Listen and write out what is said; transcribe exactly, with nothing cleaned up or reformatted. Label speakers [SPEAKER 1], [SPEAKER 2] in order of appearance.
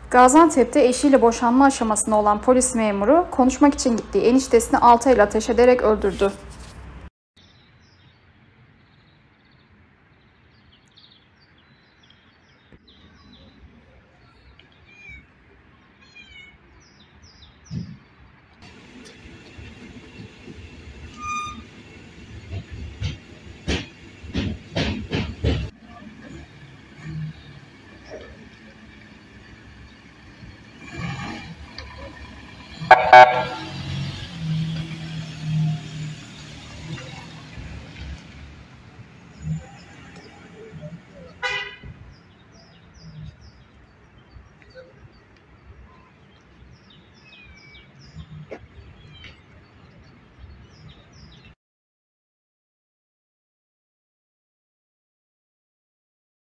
[SPEAKER 1] Gaziantep'te eşiyle boşanma aşamasında olan polis memuru konuşmak için gittiği eniştesini altayla ateş ederek öldürdü.